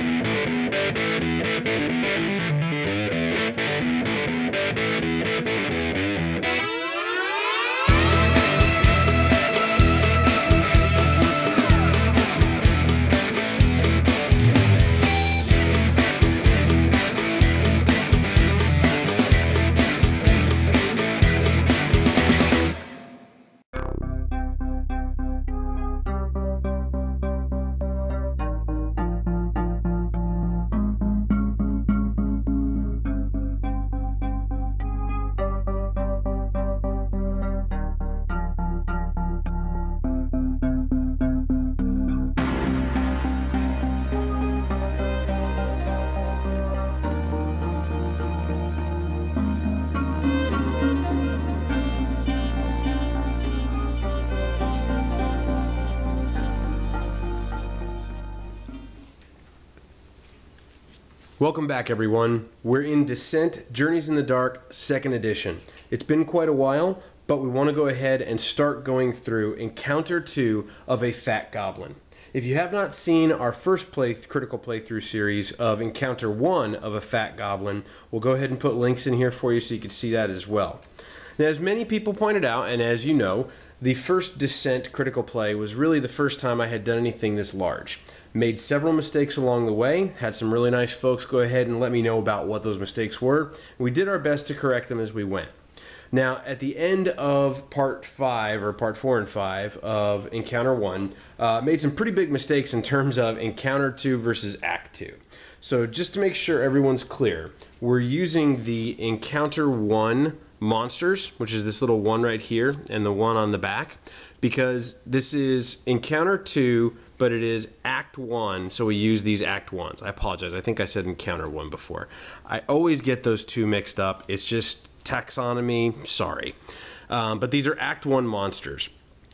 Welcome back, everyone. We're in Descent Journeys in the Dark 2nd edition. It's been quite a while, but we want to go ahead and start going through Encounter 2 of a Fat Goblin. If you have not seen our first critical playthrough series of Encounter 1 of a Fat Goblin, we'll go ahead and put links in here for you so you can see that as well. Now, as many people pointed out, and as you know, the first Descent critical play was really the first time I had done anything this large. Made several mistakes along the way, had some really nice folks go ahead and let me know about what those mistakes were. We did our best to correct them as we went. Now, at the end of part 5, or part 4 and 5 of Encounter 1, made some pretty big mistakes in terms of Encounter 2 versus Act 2. So just to make sure everyone's clear, we're using the Encounter 1 monsters, which is this little one right here and the one on the back, because this is Encounter 2, but it is Act 1, so we use these Act 1s. I apologize, I think I said Encounter 1 before. I always get those two mixed up. It's just taxonomy, sorry. But these are Act 1 monsters.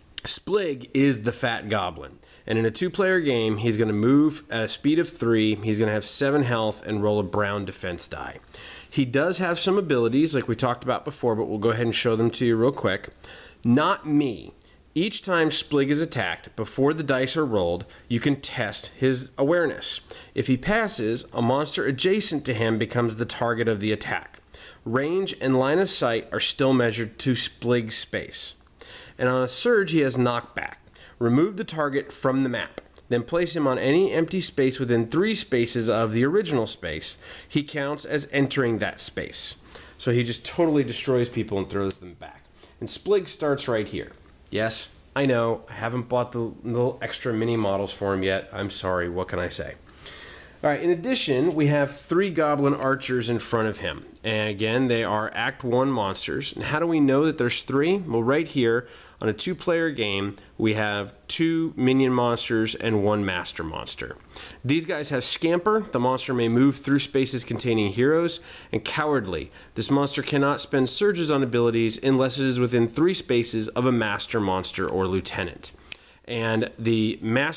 Splig is the Fat Goblin, and in a 2-player game, he's going to move at a speed of 3, he's going to have 7 health, and roll a brown defense die. He does have some abilities, like we talked about before, but we'll go ahead and show them to you real quick. Not me. Each time Splig is attacked, before the dice are rolled, you can test his awareness. If he passes, a monster adjacent to him becomes the target of the attack. Range and line of sight are still measured to Splig's space. And on a surge, he has knockback. Remove the target from the map. Then place him on any empty space within 3 spaces of the original space. He counts as entering that space. So he just totally destroys people and throws them back. And Splig starts right here. Yes, I know, I haven't bought the little extra mini models for him yet. I'm sorry, what can I say? All right, in addition, we have 3 goblin archers in front of him. And again, they are Act 1 monsters. And how do we know that there's 3? Well, right here, on a 2-player game, we have 2 minion monsters and 1 master monster. These guys have Scamper. The monster may move through spaces containing heroes. And Cowardly. This monster cannot spend surges on abilities unless it is within 3 spaces of a master monster or lieutenant. And the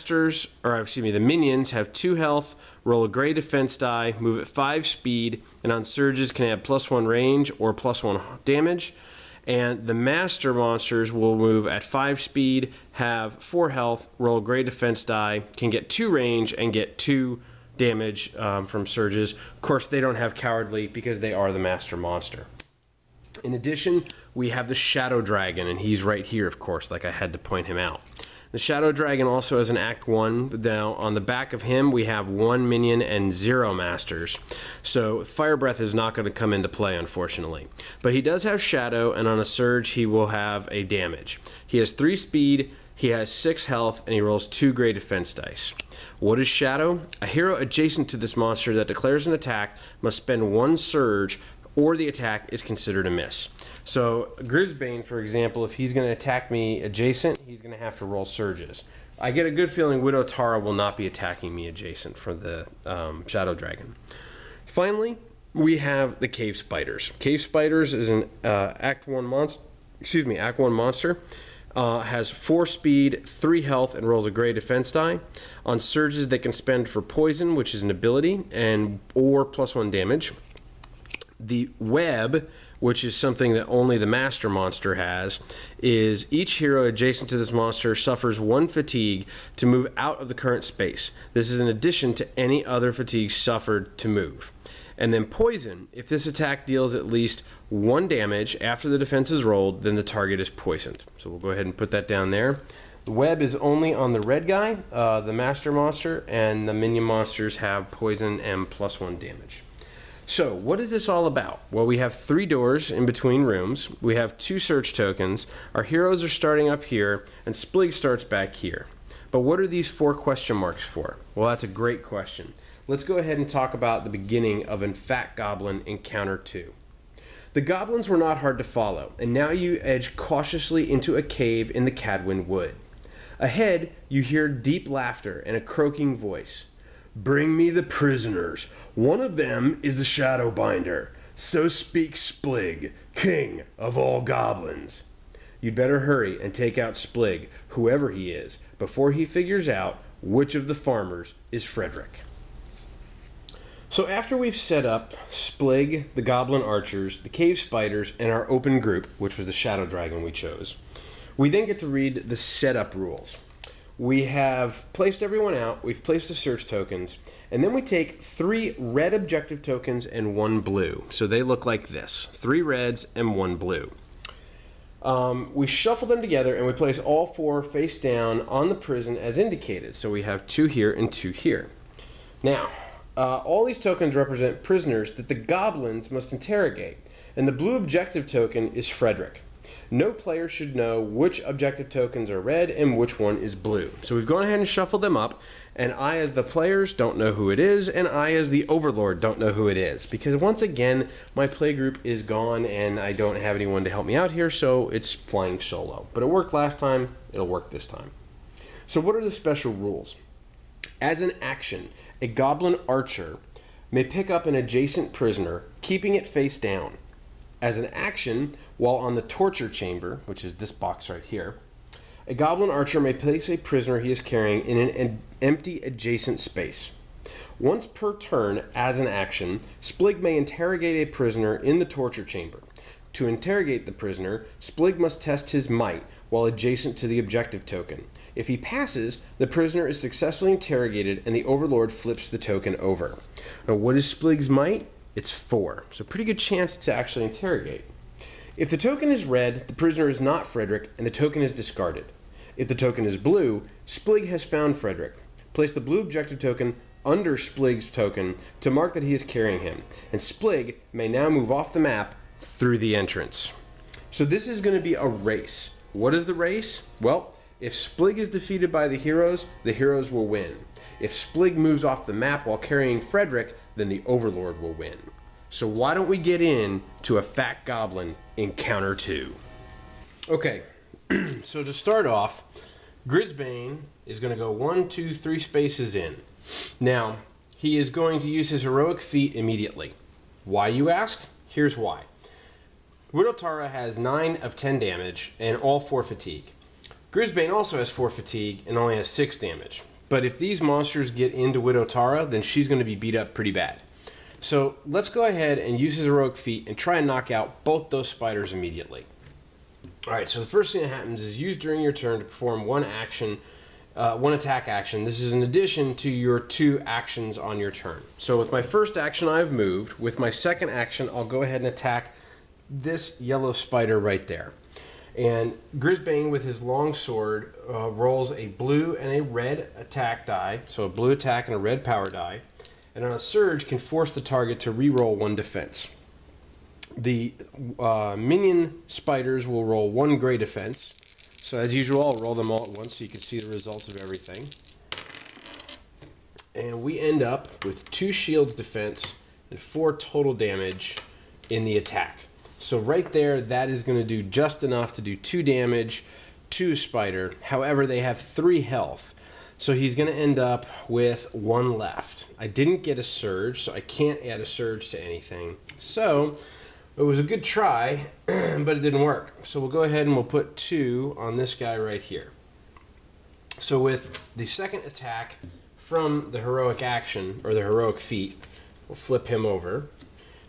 the minions have 2 health, roll a gray defense die, move at 5 speed, and on surges can have +1 range or +1 damage. And the master monsters will move at 5 speed, have 4 health, roll a gray defense die, can get 2 range, and get 2 damage from surges. Of course, they don't have Cowardly because they are the master monster. In addition, we have the Shadow Dragon, and he's right here, of course, like I had to point him out. The Shadow Dragon also has an Act 1. Now, on the back of him, we have 1 minion and 0 masters. So, Fire Breath is not going to come into play, unfortunately. But he does have Shadow, and on a surge, he will have a damage. He has 3 speed, he has 6 health, and he rolls 2 gray defense dice. What is Shadow? A hero adjacent to this monster that declares an attack must spend 1 surge, or the attack is considered a miss. So Grisbane, for example, if he's going to attack me adjacent, he's going to have to roll surges. I get a good feeling Widow Tara will not be attacking me adjacent for the Shadow Dragon. Finally, we have the Cave Spiders. Cave Spiders is an Act 1 monster. Act 1 monster. Has 4 speed, 3 health, and rolls a gray defense die. On surges, they can spend for poison, which is an ability, or +1 damage. The web, which is something that only the master monster has, is each hero adjacent to this monster suffers 1 fatigue to move out of the current space. This is in addition to any other fatigue suffered to move. And then poison, if this attack deals at least 1 damage after the defense is rolled, then the target is poisoned. So we'll go ahead and put that down there. The web is only on the red guy, the master monster, and the minion monsters have poison and +1 damage. So what is this all about? Well, we have 3 doors in between rooms. We have 2 search tokens. Our heroes are starting up here, and Splig starts back here. But what are these 4 question marks for? Well, that's a great question. Let's go ahead and talk about the beginning of a Fat Goblin Encounter 2. The goblins were not hard to follow, and now you edge cautiously into a cave in the Cadwin Wood. Ahead, you hear deep laughter and a croaking voice. "Bring me the prisoners. One of them is the Shadowbinder. So speaks Splig, king of all goblins." You'd better hurry and take out Splig, whoever he is, before he figures out which of the farmers is Frederick. So after we've set up Splig, the goblin archers, the cave spiders, and our open group, which was the shadow dragon we chose, we then get to read the setup rules. We have placed everyone out, we've placed the search tokens, and then we take 3 red objective tokens and 1 blue. So they look like this, 3 reds and 1 blue. We shuffle them together and we place all 4 face down on the prison as indicated. So we have 2 here and 2 here. Now, all these tokens represent prisoners that the goblins must interrogate, and the blue objective token is Frederick. No player should know which objective tokens are red and which one is blue. So we've gone ahead and shuffled them up, and I as the players don't know who it is, and I as the overlord don't know who it is, because once again my playgroup is gone and I don't have anyone to help me out here, so it's flying solo. But it worked last time, it'll work this time. So what are the special rules? As an action, a goblin archer may pick up an adjacent prisoner, keeping it face down. As an action, while on the torture chamber, which is this box right here, a goblin archer may place a prisoner he is carrying in an empty adjacent space. Once per turn, as an action, Splig may interrogate a prisoner in the torture chamber. To interrogate the prisoner, Splig must test his might while adjacent to the objective token. If he passes, the prisoner is successfully interrogated and the overlord flips the token over. Now, what is Splig's might? It's 4, so pretty good chance to actually interrogate. If the token is red, the prisoner is not Frederick and the token is discarded. If the token is blue, Splig has found Frederick. Place the blue objective token under Splig's token to mark that he is carrying him, and Splig may now move off the map through the entrance. So this is going to be a race. What is the race? Well, if Splig is defeated by the heroes will win. If Splig moves off the map while carrying Frederick, then the overlord will win. So why don't we get into a Fat Goblin Encounter 2? Okay, so to start off, Grisbane is going to go 1, 2, 3 spaces in. Now, he is going to use his heroic feat immediately. Why, you ask? Here's why. Widow Tara has 9 of 10 damage and all 4 fatigue. Grisbane also has 4 fatigue and only has 6 damage. But if these monsters get into Widow Tara, then she's going to be beat up pretty bad. So let's go ahead and use his heroic feat and try and knock out both those spiders immediately. Alright, so the first thing that happens is use during your turn to perform one attack action. This is in addition to your 2 actions on your turn. So with my first action I've moved. With my second action I'll go ahead and attack this yellow spider right there. And Grisbane with his long sword rolls a blue and a red attack die. So a blue attack and a red power die. And on a surge can force the target to re-roll 1 defense. The minion spiders will roll 1 gray defense. So as usual, I'll roll them all at once so you can see the results of everything. And we end up with 2 shields defense and 4 total damage in the attack. So right there, that is going to do just enough to do 2 damage to Spider. However, they have 3 health. So he's going to end up with 1 left. I didn't get a surge, so I can't add a surge to anything. So it was a good try, but it didn't work. So we'll go ahead and we'll put 2 on this guy right here. So with the second attack from the heroic action, or the heroic feat, we'll flip him over.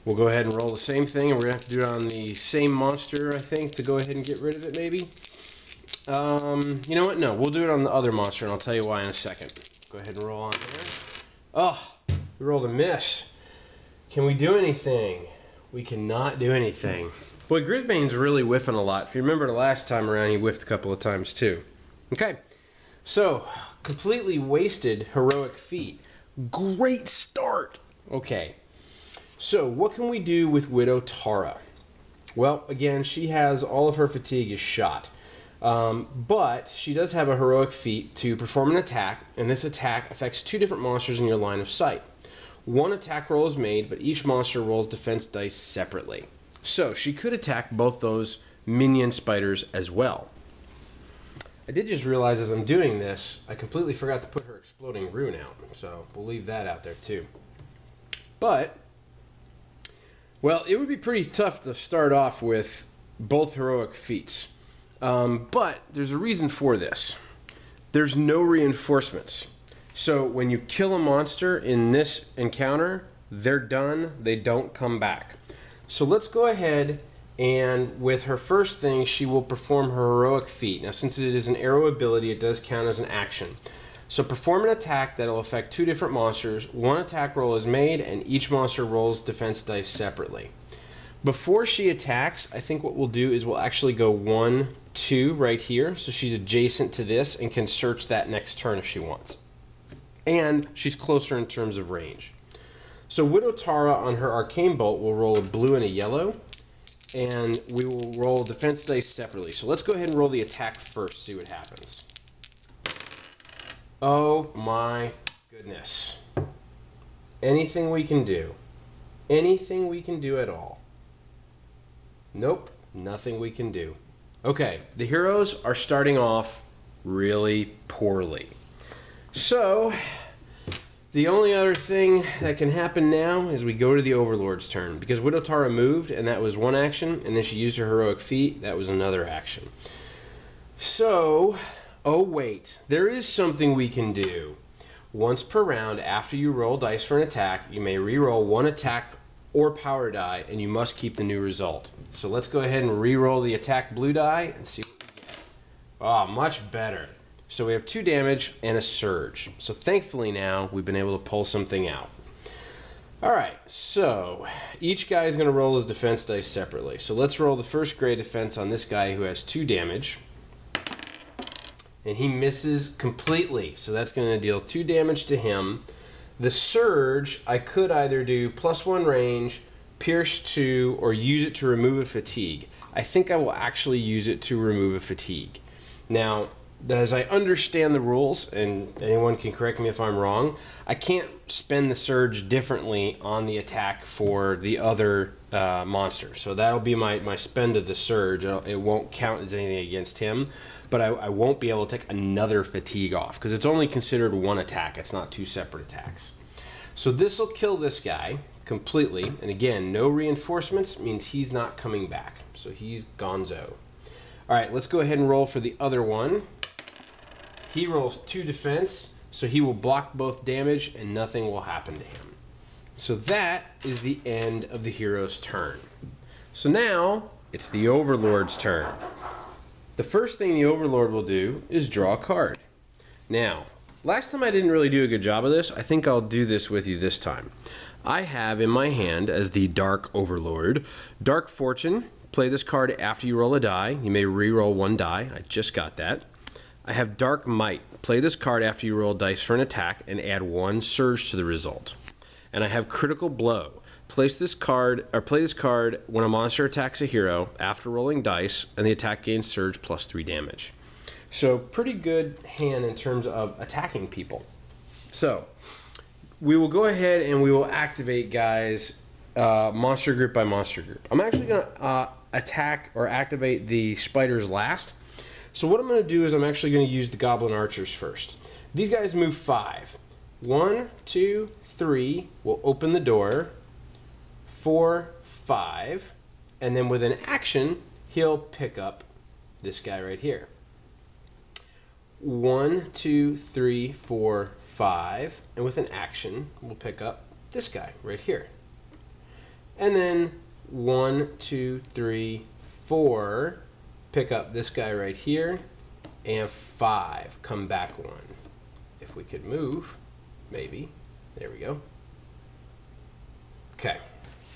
We'll go ahead and roll the same thing, and we're going to have to do it on the same monster, I think, to go ahead and get rid of it, maybe. You know what? No, we'll do it on the other monster, and I'll tell you why in a second. Go ahead and roll on there. Oh, we rolled a miss. Can we do anything? We cannot do anything. Boy, Grisbane's really whiffing a lot. If you remember the last time around, he whiffed a couple of times too. Okay, so completely wasted heroic feat. Great start. Okay, so what can we do with Widow Tara? Well, again, she has all of her fatigue is shot. But she does have a heroic feat to perform an attack, and this attack affects 2 different monsters in your line of sight. One attack roll is made, but each monster rolls defense dice separately. So she could attack both those minion spiders as well. I did just realize as I'm doing this, I completely forgot to put her exploding rune out, so we'll leave that out there too. But, well, it would be pretty tough to start off with both heroic feats. But there's a reason for this. There's no reinforcements. So when you kill a monster in this encounter, they're done. They don't come back. So let's go ahead and with her first thing, she will perform her heroic feat. Now since it is an arrow ability, it does count as an action. So perform an attack that will affect 2 different monsters. One attack roll is made and each monster rolls defense dice separately. Before she attacks, I think what we'll do is we'll actually go 1, 2 right here. So she's adjacent to this and can search that next turn if she wants. And she's closer in terms of range. So Widow Tara on her Arcane Bolt will roll a blue and a yellow. And we will roll defense dice separately. So let's go ahead and roll the attack first, see what happens. Oh my goodness. Anything we can do. Anything we can do at all. Nope, nothing we can do. Okay, the heroes are starting off really poorly. So, the only other thing that can happen now is we go to the Overlord's turn. Because Widow Tara moved, and that was one action, and then she used her heroic feat, that was another action. So, oh wait, there is something we can do. Once per round, after you roll dice for an attack, you may re-roll 1 attack or power die, and you must keep the new result. So let's go ahead and re-roll the attack blue die and see what we get. Oh, much better. So we have 2 damage and a surge. So thankfully now we've been able to pull something out. Alright, so each guy is going to roll his defense dice separately. So let's roll the first gray defense on this guy who has 2 damage. And he misses completely. So that's going to deal 2 damage to him. The surge, I could either do +1 range, pierce 2, or use it to remove a fatigue. I think I will actually use it to remove a fatigue. Now, as I understand the rules, and anyone can correct me if I'm wrong, I can't spend the surge differently on the attack for the other monster. So that'll be my spend of the surge. It won't count as anything against him, but I won't be able to take another fatigue off because it's only considered 1 attack. It's not 2 separate attacks. So this will kill this guy completely. And again, no reinforcements means he's not coming back. So he's gonzo. All right, let's go ahead and roll for the other one. He rolls 2 defense, so he will block both damage and nothing will happen to him. So that is the end of the hero's turn. So now it's the Overlord's turn. The first thing the Overlord will do is draw a card. Now, last time I didn't really do a good job of this. I think I'll do this with you this time. I have in my hand as the Dark Overlord, Dark Fortune. Play this card after you roll a die. You may re-roll 1 die. I just got that. I have Dark Might. Play this card after you roll dice for an attack and add 1 surge to the result. And I have Critical Blow. Play this card when a monster attacks a hero after rolling dice, and the attack gains surge +3 damage. So pretty good hand in terms of attacking people. So we will go ahead and we will activate, guys, monster group by monster group. I'm actually going to attack or activate the spiders last. So what I'm going to do is I'm actually going to use the Goblin Archers first. These guys move 5. 1, 2, 3 will open the door. 4, 5. And then with an action, he'll pick up this guy right here. 1, 2, 3, 4, 5. And with an action, we'll pick up this guy right here. And then 1, 2, 3, 4. Pick up this guy right here. And 5. Come back 1. If we could move, maybe. There we go. Okay.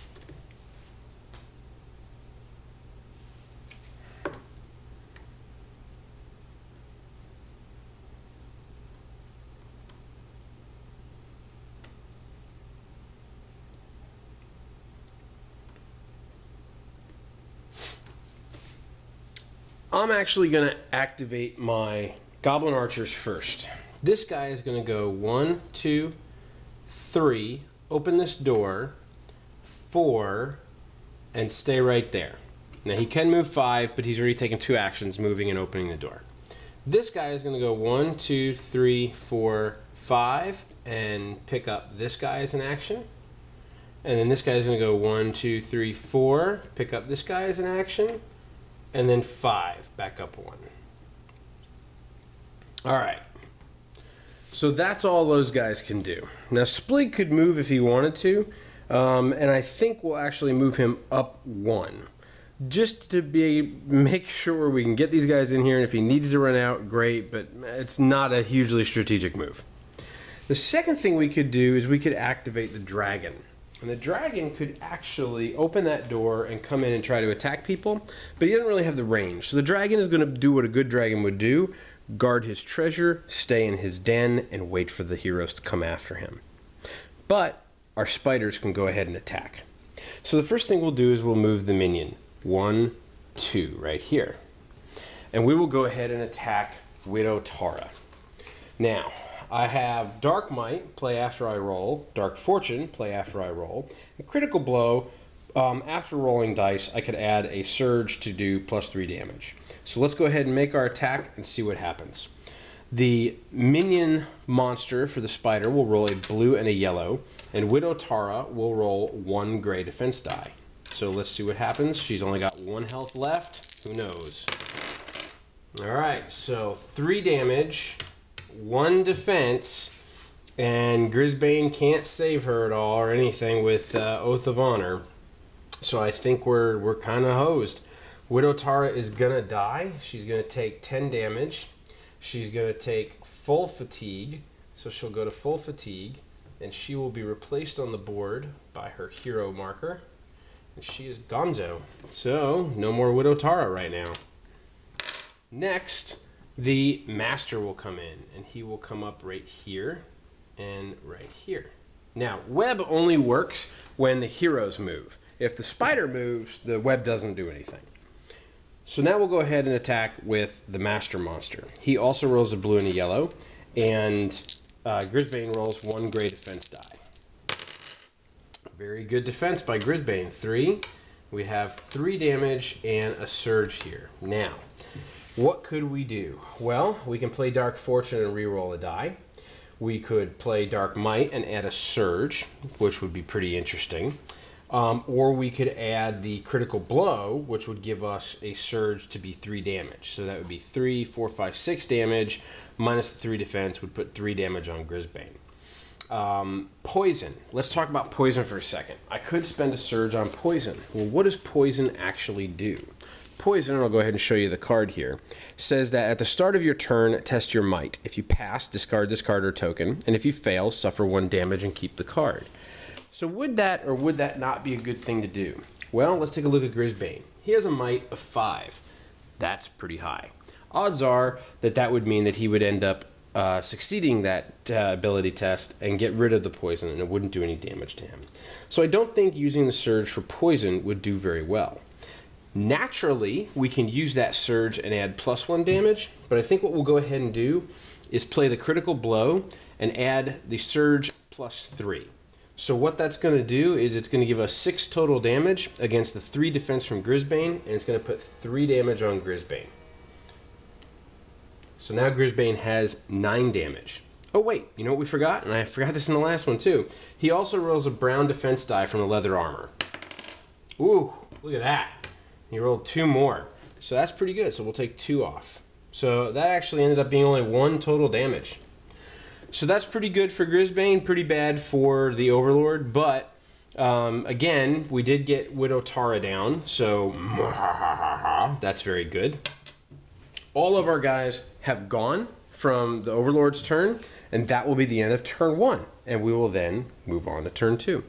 I'm actually going to activate my Goblin Archers first. This guy is going to go 1, 2, 3, open this door, 4, and stay right there. Now he can move 5, but he's already taken 2 actions, moving and opening the door. This guy is going to go 1, 2, 3, 4, 5, and pick up this guy as an action. And then this guy is going to go 1, 2, 3, 4, pick up this guy as an action. And then 5, back up 1. All right. So that's all those guys can do. Now Splig could move if he wanted to, and I think we'll actually move him up 1. Just to make sure we can get these guys in here, and if he needs to run out, great, but it's not a hugely strategic move. The second thing we could do is we could activate the dragon. And the dragon could actually open that door and come in and try to attack people, but he doesn't really have the range. So the dragon is going to do what a good dragon would do, guard his treasure, stay in his den, and wait for the heroes to come after him. But our spiders can go ahead and attack. So the first thing we'll do is we'll move the minion. 1, 2, right here. And we will go ahead and attack Widow Tara. Now, I have Dark Might, play after I roll, Dark Fortune, play after I roll, and Critical Blow, after rolling dice, I could add a Surge to do +3 damage. So let's go ahead and make our attack and see what happens. The minion monster for the spider will roll a blue and a yellow, and Widow Tara will roll 1 gray defense die. So let's see what happens. She's only got 1 health left. Who knows? Alright, so 3 damage. 1 defense, and Grisbane can't save her at all or anything with Oath of Honor. So I think we're kind of hosed. Widow Tara is gonna die. She's gonna take 10 damage. She's gonna take full fatigue, so she'll go to full fatigue, and she will be replaced on the board by her hero marker. And she is gonzo. So no more Widow Tara right now. Next, the master will come in, and he will come up right here and right here. Now, web only works when the heroes move. If the spider moves, the web doesn't do anything. So now we'll go ahead and attack with the master monster. He also rolls a blue and a yellow, and Grisbane rolls 1 gray defense die. Very good defense by Grisbane. 3. We have 3 damage and a surge here. Now, what could we do? Well, we can play Dark Fortune and re-roll a die. We could play Dark Might and add a Surge, which would be pretty interesting. Or we could add the Critical Blow, which would give us a Surge to be 3 damage. So that would be 3, 4, 5, 6 damage, minus the 3 defense would put 3 damage on Grisbane. Poison. Let's talk about poison for a second. I could spend a Surge on poison. Well, what does poison actually do? Poison, and I'll go ahead and show you the card here, says that at the start of your turn, test your might. If you pass, discard this card or token, and if you fail, suffer 1 damage and keep the card. So would that or would that not be a good thing to do? Well, let's take a look at Grisbane. He has a might of 5. That's pretty high. Odds are that that would mean that he would end up succeeding that ability test and get rid of the poison, and it wouldn't do any damage to him. So I don't think using the Surge for poison would do very well. Naturally, we can use that Surge and add +1 damage, but I think what we'll go ahead and do is play the Critical Blow and add the Surge +3. So what that's going to do is it's going to give us 6 total damage against the 3 defense from Grisbane, and it's going to put 3 damage on Grisbane. So now Grisbane has 9 damage. Oh wait, you know what we forgot? And I forgot this in the last one too. He also rolls a brown defense die from the leather armor. Ooh, look at that. He rolled 2 more. So that's pretty good. So we'll take 2 off. So that actually ended up being only 1 total damage. So that's pretty good for Grisbane, pretty bad for the Overlord, but Again, we did get Widow Tara down, so that's very good. All of our guys have gone from the Overlord's turn, and that will be the end of turn 1. And we will then move on to turn 2.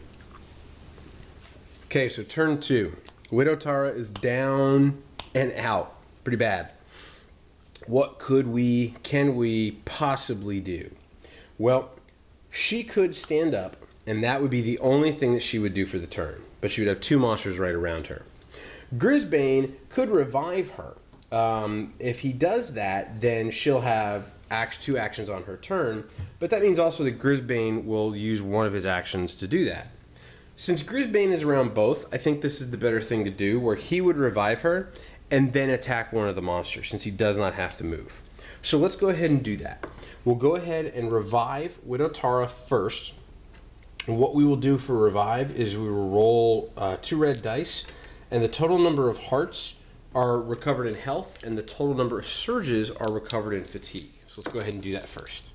Okay, so turn 2. Widow Tara is down and out. Pretty bad. What can we possibly do? Well, she could stand up, and that would be the only thing that she would do for the turn. But she would have 2 monsters right around her. Grisbane could revive her. If he does that, then she'll have 2 actions on her turn, but that means also that Grisbane will use one of his actions to do that. Since Grisbane is around both, I think this is the better thing to do, where he would revive her and then attack one of the monsters, since he does not have to move. So let's go ahead and do that. We'll go ahead and revive Widow Tara first. And what we will do for revive is we will roll 2 red dice, and the total number of hearts are recovered in health, and the total number of surges are recovered in fatigue. So let's go ahead and do that first.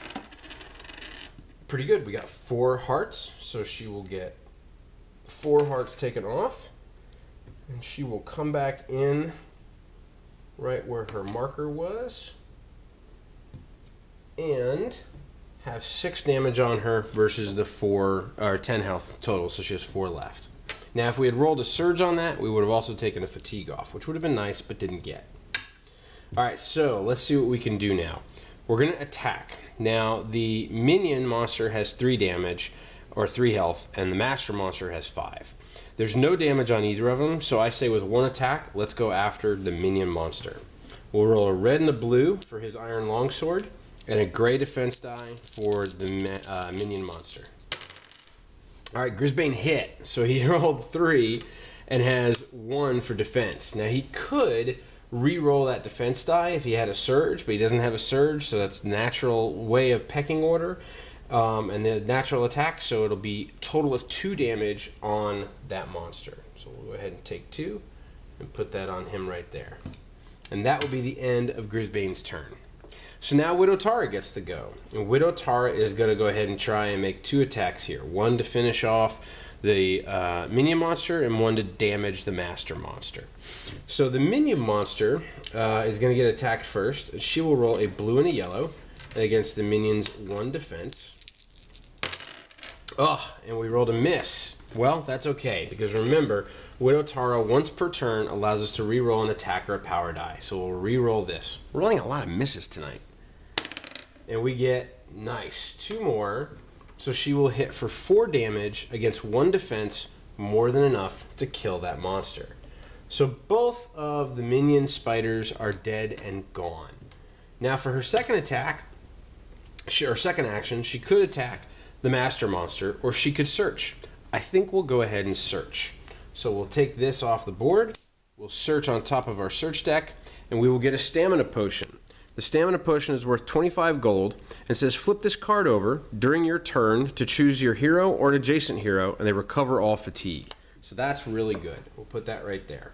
Pretty good. We got 4 hearts, so she will get 4 hearts taken off, and she will come back in right where her marker was and have 6 damage on her versus the 10 health total, so she has 4 left. Now, if we had rolled a surge on that, we would have also taken a fatigue off, which would have been nice, but didn't get. Alright, so let's see what we can do now. We're going to attack. Now, the minion monster has 3 damage, or 3 health, and the master monster has 5. There's no damage on either of them, so I say with 1 attack, let's go after the minion monster. We'll roll a red and a blue for his iron longsword, and a gray defense die for the minion monster. Alright, Grisbane hit, so he rolled 3 and has 1 for defense. Now he could re-roll that defense die if he had a surge, but he doesn't have a surge, so that's natural way of pecking order, and the natural attack, so it'll be a total of 2 damage on that monster. So we'll go ahead and take 2 and put that on him right there. And that will be the end of Grisbane's turn. So now Widow Tara gets to go. And Widow Tara is going to go ahead and try and make 2 attacks here. 1 to finish off the minion monster and 1 to damage the master monster. So the minion monster is going to get attacked first. And she will roll a blue and a yellow against the minion's 1 defense. Oh, and we rolled a miss. Well, that's okay, because remember, Widow Tara once per turn allows us to re-roll an attack or a power die. So we'll re-roll this. We're rolling a lot of misses tonight. And we get, nice, 2 more. So she will hit for 4 damage against 1 defense, more than enough to kill that monster. So both of the minion spiders are dead and gone. Now for her second attack, or second action, she could attack the master monster, or she could search. I think we'll go ahead and search. So we'll take this off the board, we'll search on top of our search deck, and we will get a stamina potion. The stamina potion is worth 25 gold and says flip this card over during your turn to choose your hero or an adjacent hero, and they recover all fatigue. So that's really good. We'll put that right there.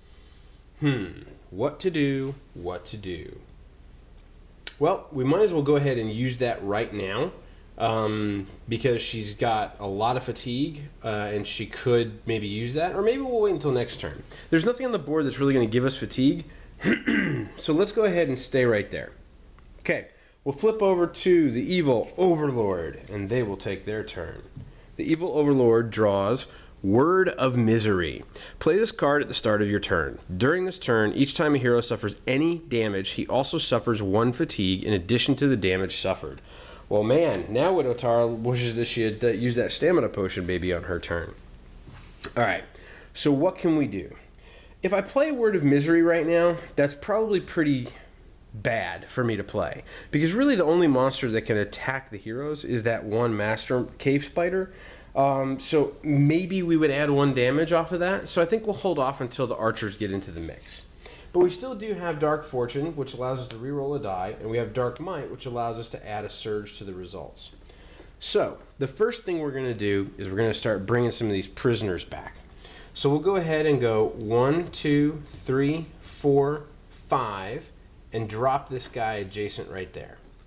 What to do, what to do. Well, we might as well go ahead and use that right now. Because she's got a lot of fatigue, and she could maybe use that, or maybe we'll wait until next turn. There's nothing on the board that's really going to give us fatigue, so let's go ahead and stay right there. Okay, we'll flip over to the Evil Overlord, and they will take their turn. The Evil Overlord draws Word of Misery. Play this card at the start of your turn. During this turn, each time a hero suffers any damage, he also suffers 1 fatigue in addition to the damage suffered. Well, man, now Widow Tara wishes that she had used that stamina potion baby on her turn. Alright, so what can we do? If I play Word of Misery right now, that's probably pretty bad for me to play. Because really the only monster that can attack the heroes is that 1 master cave spider. So maybe we would add 1 damage off of that. So I think we'll hold off until the archers get into the mix. But we still do have Dark Fortune, which allows us to reroll a die, and we have Dark Might, which allows us to add a surge to the results. So, the first thing we're going to do is we're going to start bringing some of these prisoners back. So we'll go ahead and go 1, 2, 3, 4, 5, and drop this guy adjacent right there.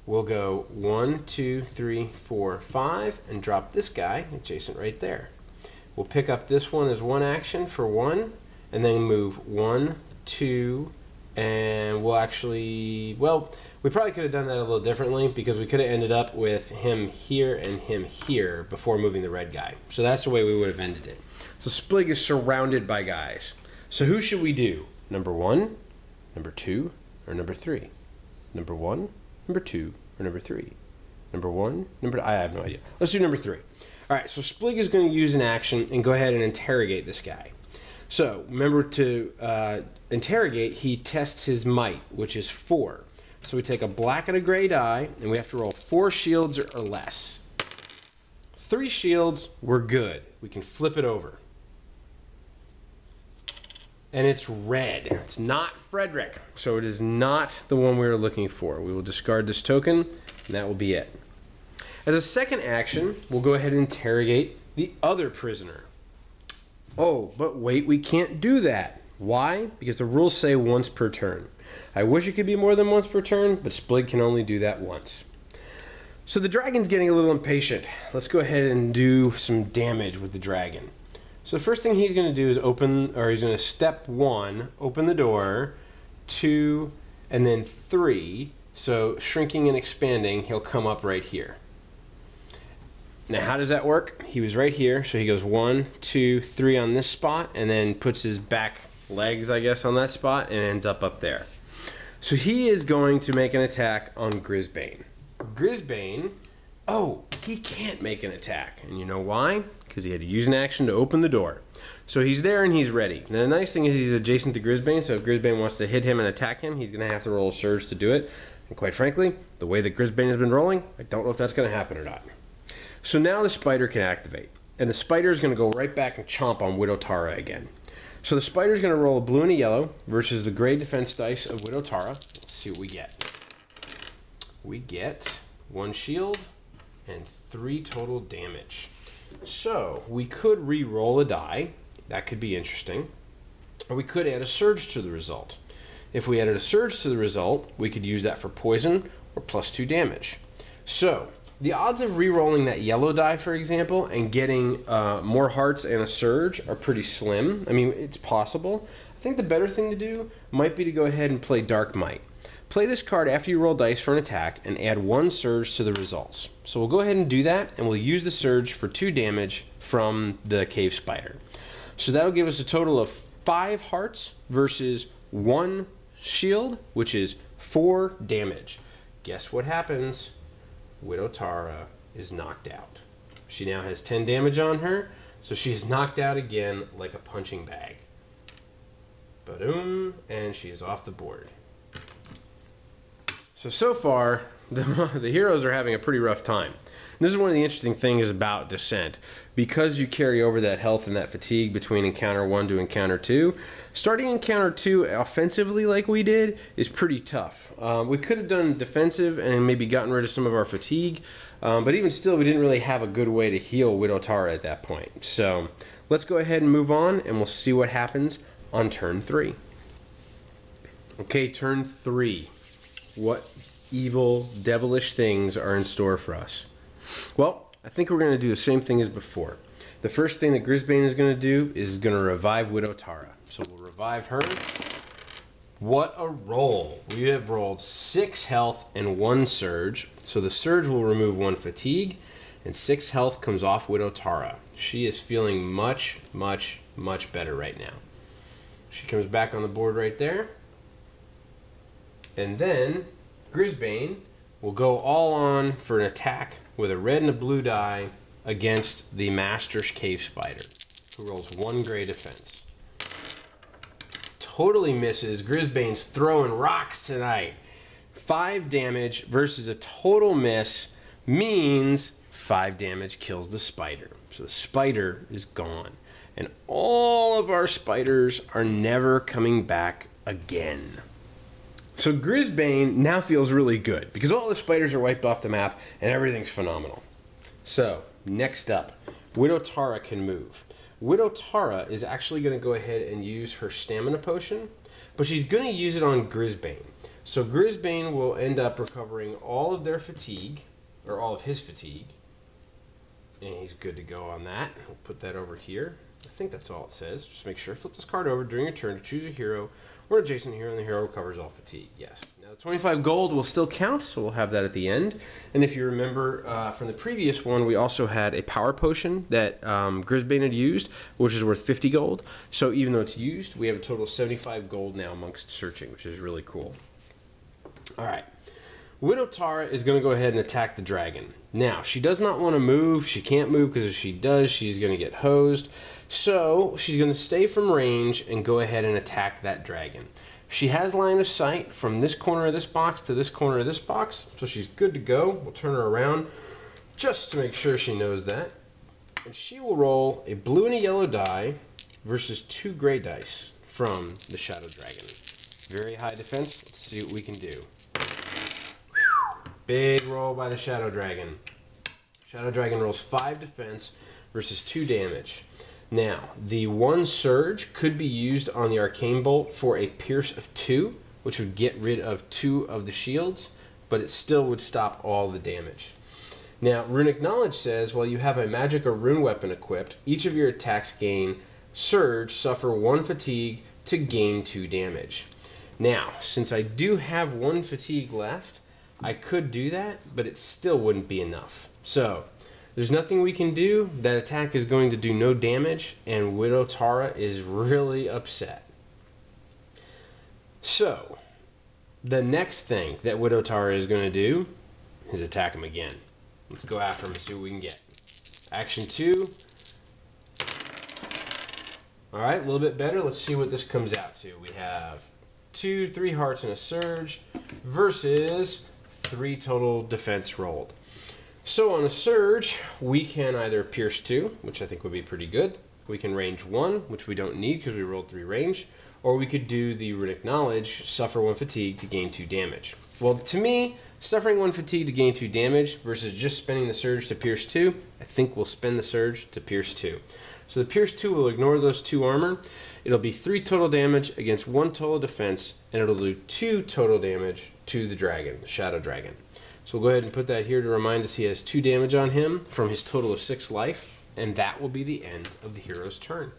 we'll go 1, 2, 3, 4, 5, and drop this guy adjacent right there. We'll pick up this one as one action for 1, and then move 1, 2, and we'll actually, well, we probably could have done that a little differently because we could have ended up with him here and him here before moving the red guy. So that's the way we would have ended it. So Splig is surrounded by guys. So who should we do? Number 1, number 2, or number 3? Number 1, number 2, or number 3? Number 1, I have no idea. Let's do number 3. All right, so Splig is going to use an action and go ahead and interrogate this guy. So remember to interrogate, he tests his might, which is 4. So we take a black and a gray die, and we have to roll 4 shields or less. 3 shields, we're good. We can flip it over. And it's red. It's not Frederick, so it is not the one we were looking for. We will discard this token, and that will be it. As a second action, we'll go ahead and interrogate the other prisoner. Oh, but wait, we can't do that. Why? Because the rules say once per turn. I wish it could be more than once per turn, but Splig can only do that once. So the dragon's getting a little impatient. Let's go ahead and do some damage with the dragon. So the first thing he's going to do is he's going to step 1, open the door, 2, and then 3. So shrinking and expanding, he'll come up right here. Now, how does that work? He was right here, so he goes 1, 2, 3 on this spot, and then puts his back legs, I guess, on that spot, and ends up there. So he is going to make an attack on Grisbane. Grisbane, oh, he can't make an attack. And you know why? Because he had to use an action to open the door. So he's there and he's ready. Now, the nice thing is he's adjacent to Grisbane, so if Grisbane wants to hit him and attack him, he's going to have to roll a surge to do it. And quite frankly, the way that Grisbane has been rolling, I don't know if that's going to happen or not. So now the spider can activate, and the spider is going to go right back and chomp on Widow Tara again. So the spider is going to roll a blue and a yellow versus the gray defense dice of Widow Tara. Let's see what we get. We get 1 shield and 3 total damage. So we could re-roll a die. That could be interesting. Or we could add a surge to the result. If we added a surge to the result, we could use that for poison or +2 damage. So the odds of re-rolling that yellow die, for example, and getting more hearts and a surge are pretty slim. I mean, it's possible. I think the better thing to do might be to go ahead and play Dark Might. Play this card after you roll dice for an attack and add 1 surge to the results. So we'll go ahead and do that, and we'll use the surge for 2 damage from the cave spider. So that'll give us a total of 5 hearts versus 1 shield, which is 4 damage. Guess what happens? Widow Tara is knocked out. She now has 10 damage on her, so she is knocked out again like a punching bag. Ba-doom, and she is off the board. So far, the heroes are having a pretty rough time. And this is one of the interesting things about Descent. Because you carry over that health and that fatigue between encounter 1 to encounter 2, starting encounter 2 offensively like we did is pretty tough. We could have done defensive and maybe gotten rid of some of our fatigue, but even still, we didn't really have a good way to heal Widow Tara at that point. So let's go ahead and move on, and we'll see what happens on turn 3. Okay, turn 3. What evil, devilish things are in store for us? Well, I think we're going to do the same thing as before. The first thing that Grisbane is going to do is going to revive Widow Tara. So we'll revive her. What a roll. We have rolled 6 health and 1 surge. So the surge will remove 1 fatigue, and 6 health comes off Widow Tara. She is feeling much, much, much better right now. She comes back on the board right there. And then Grisbane will go all on for an attack with a red and a blue die against the Master Cave Spider, who rolls 1 gray defense. Totally misses. Grisbane's throwing rocks tonight. 5 damage versus a total miss means 5 damage kills the spider. So the spider is gone. And all of our spiders are never coming back again. So Grisbane now feels really good because all the spiders are wiped off the map and everything's phenomenal. So next up, Widow Tara can move. Widow Tara is actually going to go ahead and use her stamina potion, but she's going to use it on Grisbane. So Grisbane will end up recovering all of their fatigue, or all of his fatigue. And he's good to go on that. We'll put that over here. I think that's all it says. Just make sure, flip this card over during your turn to choose a hero or adjacent hero, and the hero recovers all fatigue. Yes. Now, the 25 gold will still count, so we'll have that at the end. And if you remember from the previous one, we also had a power potion that Grisbane had used, which is worth 50 gold. So even though it's used, we have a total of 75 gold now amongst searching, which is really cool. All right. Widow Tara is going to go ahead and attack the dragon. Now, she does not want to move. She can't move because if she does, she's going to get hosed. So, she's going to stay from range and go ahead and attack that dragon. She has line of sight from this corner of this box to this corner of this box, so she's good to go. We'll turn her around just to make sure she knows that. And she will roll a blue and a yellow die versus 2 gray dice from the Shadow Dragon. Very high defense. Let's see what we can do. Big roll by the Shadow Dragon. Shadow Dragon rolls 5 defense versus 2 damage. Now, the 1 surge could be used on the Arcane Bolt for a pierce of 2, which would get rid of 2 of the shields, but it still would stop all the damage. Now, Runic Knowledge says, while you have a magic or rune weapon equipped, each of your attacks gain surge, suffer 1 fatigue to gain 2 damage. Now, since I do have 1 fatigue left, I could do that, but it still wouldn't be enough. So, there's nothing we can do. That attack is going to do no damage, and Widow Tara is really upset. So, the next thing that Widow Tara is going to do is attack him again. Let's go after him and see what we can get. Action 2. Alright, a little bit better. Let's see what this comes out to. We have 2, 3 hearts and a surge versus 3 total defense rolled. So on a surge, we can either pierce 2, which I think would be pretty good. We can range 1, which we don't need because we rolled 3 range. Or we could do the Runic Knowledge, suffer 1 fatigue to gain 2 damage. Well, to me, suffering 1 fatigue to gain 2 damage versus just spending the surge to pierce 2, I think we'll spend the surge to pierce 2. So the pierce 2 will ignore those 2 armor. It'll be 3 total damage against 1 total defense, and it'll do 2 total damage to the dragon, the Shadow Dragon. So we'll go ahead and put that here to remind us he has 2 damage on him from his total of 6 life, and that will be the end of the hero's turn.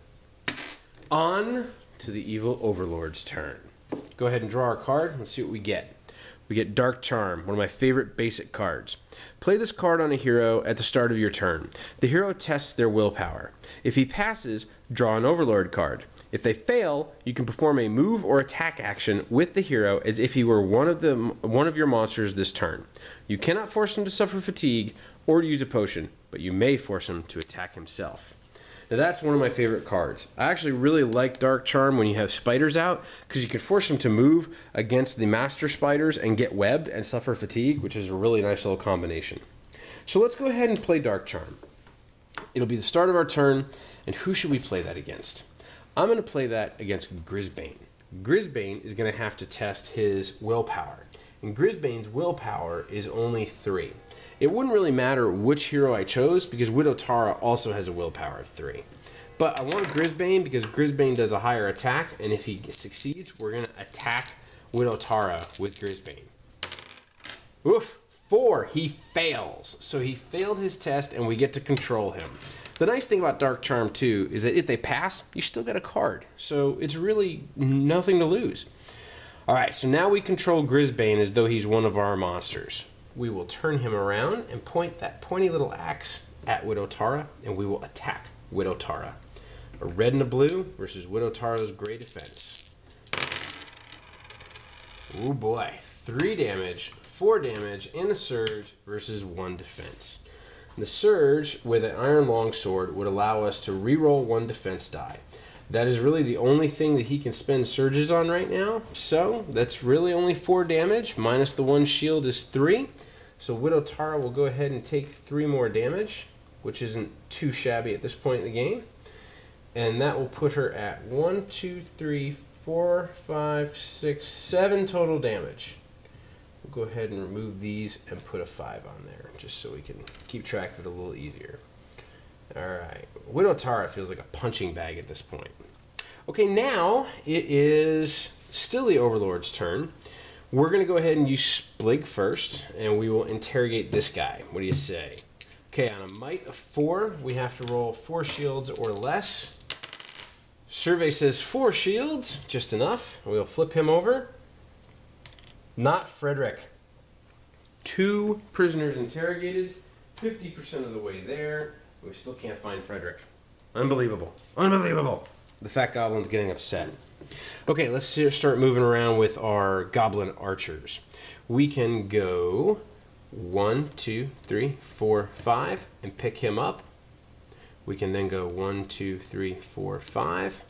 On to the Evil Overlord's turn. Go ahead and draw our card. Let's see what we get. We get Dark Charm, one of my favorite basic cards. Play this card on a hero at the start of your turn. The hero tests their willpower. If he passes, draw an Overlord card. If they fail, you can perform a move or attack action with the hero as if he were one of your monsters this turn. You cannot force him to suffer fatigue or to use a potion, but you may force him to attack himself. Now that's one of my favorite cards. I actually really like Dark Charm when you have spiders out, because you can force them to move against the master spiders and get webbed and suffer fatigue, which is a really nice little combination. So let's go ahead and play Dark Charm. It'll be the start of our turn, and who should we play that against? I'm going to play that against Grisbane. Grisbane is going to have to test his willpower, and Grisbane's willpower is only 3. It wouldn't really matter which hero I chose because Widow Tara also has a willpower of 3. But I want Grisbane because Grisbane does a higher attack, and if he succeeds, we're going to attack Widow Tara with Grisbane. Oof, 4. He fails. So he failed his test, and we get to control him. The nice thing about Dark Charm, too, is that if they pass, you still get a card. So it's really nothing to lose. Alright, so now we control Grisbane as though he's one of our monsters. We will turn him around and point that pointy little axe at Widow Tara, and we will attack Widow Tara. A red and a blue versus Widow Tara's gray defense. Oh boy, 3 damage, 4 damage, and a surge versus 1 defense. The surge with an iron longsword would allow us to reroll 1 defense die. That is really the only thing that he can spend surges on right now. So that's really only 4 damage, minus the 1 shield is 3. So Widow Tara will go ahead and take 3 more damage, which isn't too shabby at this point in the game. And that will put her at 1, 2, 3, 4, 5, 6, 7 total damage. We'll go ahead and remove these and put a 5 on there, just so we can keep track of it a little easier. Alright, Widow Tara feels like a punching bag at this point. Okay, now it is still the Overlord's turn. We're going to go ahead and use Splig first, and we will interrogate this guy. What do you say? Okay, on a might of 4, we have to roll 4 shields or less. Survey says 4 shields, just enough. We'll flip him over. Not Frederick. 2 prisoners interrogated, 50% of the way there. We still can't find Frederick. Unbelievable. Unbelievable. The fat goblin's getting upset. Okay, let's start moving around with our goblin archers. We can go 1, 2, 3, 4, 5 and pick him up. We can then go 1, 2, 3, 4, 5.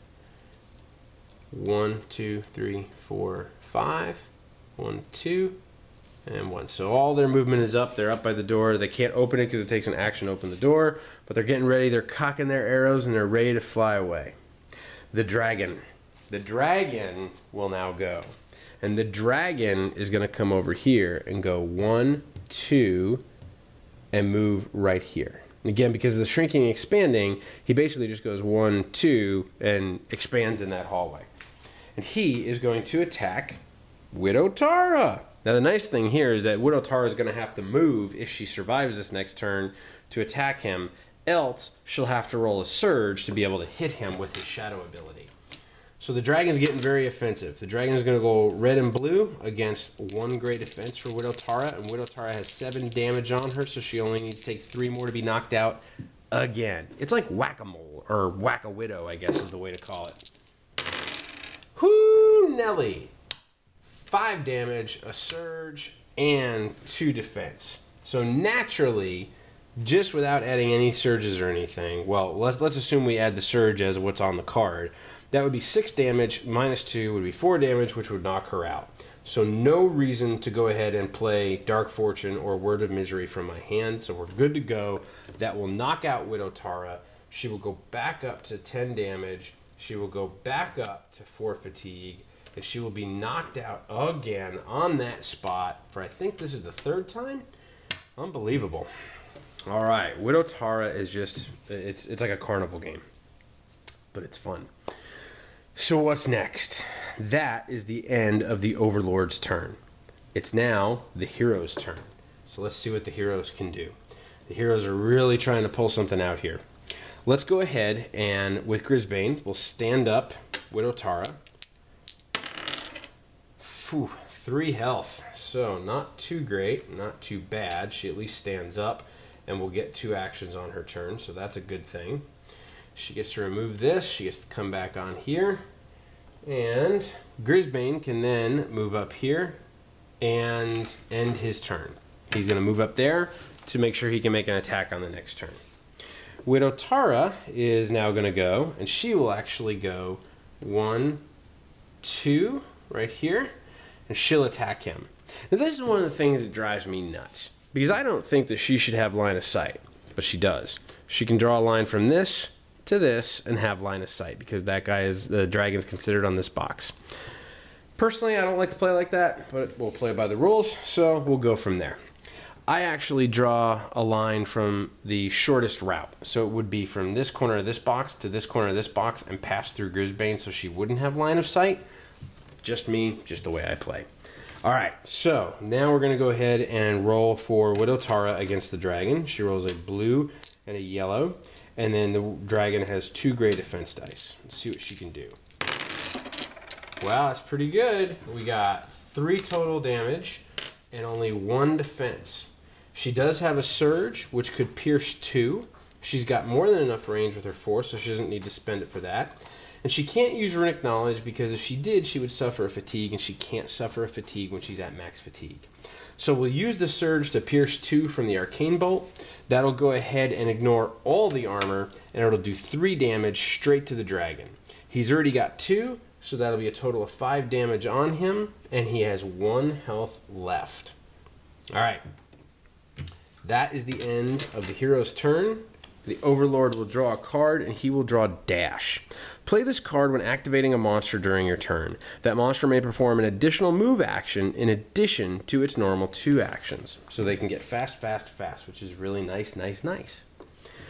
1, 2, 3, 4, 5. 1, 2, and 1. So all their movement is up. They're up by the door. They can't open it because it takes an action to open the door, but they're getting ready. They're cocking their arrows and they're ready to fly away. The dragon. The dragon will now go. And the dragon is going to come over here and go 1, 2, and move right here. Again, because of the shrinking and expanding, he basically just goes 1, 2, and expands in that hallway. And he is going to attack Widow Tara. Now the nice thing here is that Widow Tara is going to have to move if she survives this next turn to attack him. Else, she'll have to roll a surge to be able to hit him with his shadow ability. So the dragon's getting very offensive. The dragon is going to go red and blue against 1 great defense for Widow Tara. And Widow Tara has 7 damage on her, so she only needs to take 3 more to be knocked out again. It's like whack-a-mole, or whack-a-widow, I guess is the way to call it. Whoo, Nelly! 5 damage, a surge, and 2 defense. So naturally, just without adding any surges or anything, well, let's assume we add the surge as what's on the card. That would be 6 damage, minus 2 would be 4 damage, which would knock her out. So no reason to go ahead and play Dark Fortune or Word of Misery from my hand. So we're good to go. That will knock out Widow Tara. She will go back up to 10 damage. She will go back up to 4 fatigue. And she will be knocked out again on that spot for, I think this is the 3rd time? Unbelievable. All right, Widow Tara is just, it's like a carnival game. But it's fun. So what's next? That is the end of the Overlord's turn. It's now the hero's turn. So let's see what the heroes can do. The heroes are really trying to pull something out here. Let's go ahead and with Grisbane, we'll stand up Widow Tara. 3 health. So not too great, not too bad. She at least stands up and will get 2 actions on her turn. So that's a good thing. She gets to remove this. She gets to come back on here. And Grisbane can then move up here and end his turn. He's going to move up there to make sure he can make an attack on the next turn. Widow Tara is now going to go, and she will actually go 1, 2 right here, and she'll attack him. Now this is one of the things that drives me nuts, because I don't think that she should have line of sight, but she does. She can draw a line from this to this and have line of sight because that guy is the dragon's considered on this box. Personally, I don't like to play like that, but we'll play by the rules, so we'll go from there. I actually draw a line from the shortest route, so it would be from this corner of this box to this corner of this box and pass through Grisbane so she wouldn't have line of sight. Just me, just the way I play. All right, so now we're going to go ahead and roll for Widow Tara against the dragon. She rolls a blue and a yellow, and then the dragon has 2 gray defense dice. Let's see what she can do. Wow, that's pretty good. We got 3 total damage and only 1 defense. She does have a surge, which could pierce 2. She's got more than enough range with her 4, so she doesn't need to spend it for that. And she can't use Runic Knowledge because if she did, she would suffer a fatigue, and she can't suffer a fatigue when she's at max fatigue. So we'll use the Surge to pierce 2 from the Arcane Bolt. That'll go ahead and ignore all the armor, and it'll do 3 damage straight to the dragon. He's already got 2, so that'll be a total of 5 damage on him, and he has 1 health left. All right. That is the end of the hero's turn. The Overlord will draw a card, and he will draw Dash. Play this card when activating a monster during your turn. That monster may perform an additional move action in addition to its normal 2 actions. So they can get fast, fast, fast, which is really nice, nice, nice.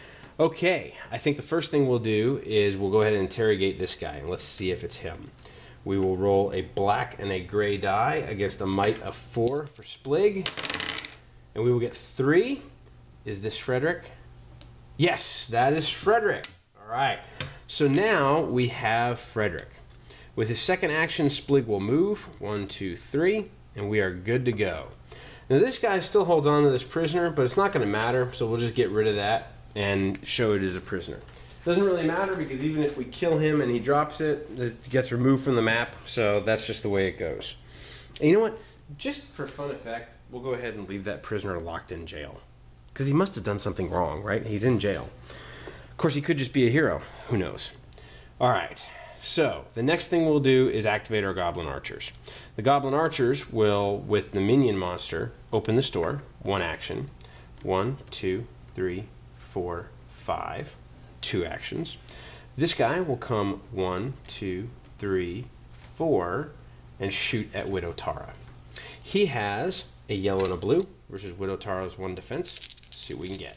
Okay, I think the first thing we'll do is we'll go ahead and interrogate this guy, and let's see if it's him. We will roll a black and a gray die against a might of 4 for Splig. And we will get 3. Is this Frederick? Yes, that is Frederick. All right. So now we have Frederick. With his second action, Splig will move. 1, 2, 3. And we are good to go. Now this guy still holds on to this prisoner, but it's not going to matter. So we'll just get rid of that and show it as a prisoner. Doesn't really matter because even if we kill him and he drops it, it gets removed from the map. So that's just the way it goes. And you know what? Just for fun effect, we'll go ahead and leave that prisoner locked in jail. Because he must have done something wrong, right? He's in jail. Of course, he could just be a hero. Who knows? All right. So the next thing we'll do is activate our Goblin Archers. The Goblin Archers will, with the minion monster, open this door. 1 action. 1, 2, 3, 4, 5. 2 actions. This guy will come 1, 2, 3, 4 and shoot at Widow Tara. He has a yellow and a blue versus Widow Tara's 1 defense. Let's see what we can get.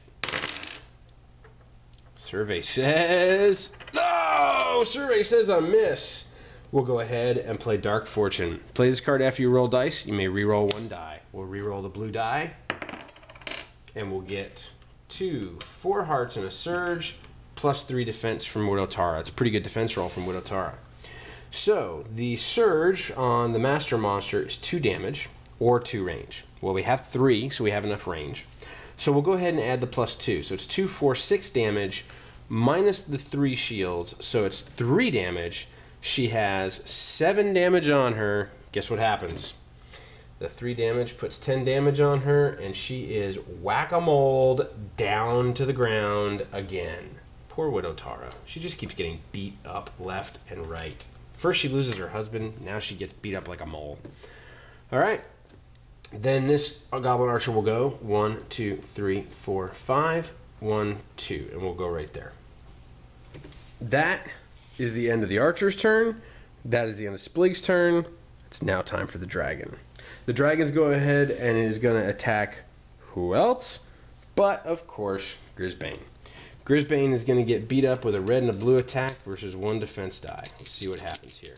Survey says no! Survey says a miss. We'll go ahead and play Dark Fortune. Play this card after you roll dice. You may re-roll 1 die. We'll re-roll the blue die and we'll get 2 4 hearts and a surge plus 3 defense from Widow Tara. It's a pretty good defense roll from Widow Tara. So the surge on the master monster is 2 damage or 2 range. Well, we have 3, so we have enough range. So we'll go ahead and add the plus 2. So it's 2, 4, 6 damage minus the 3 shields. So it's 3 damage. She has 7 damage on her. Guess what happens? The 3 damage puts 10 damage on her, and she is whack-a-mole down to the ground again. Poor Widow Tara. She just keeps getting beat up left and right. First she loses her husband, now she gets beat up like a mole. Alright. Then this Goblin Archer will go 1, 2, 3, 4, 5. 1, 2. And we'll go right there. That is the end of the Archer's turn. That is the end of Splig's turn. It's now time for the Dragon. The Dragon's go ahead and is going to attack who else? But, of course, Grisbane. Grisbane is going to get beat up with a red and a blue attack versus 1 defense die. Let's see what happens here.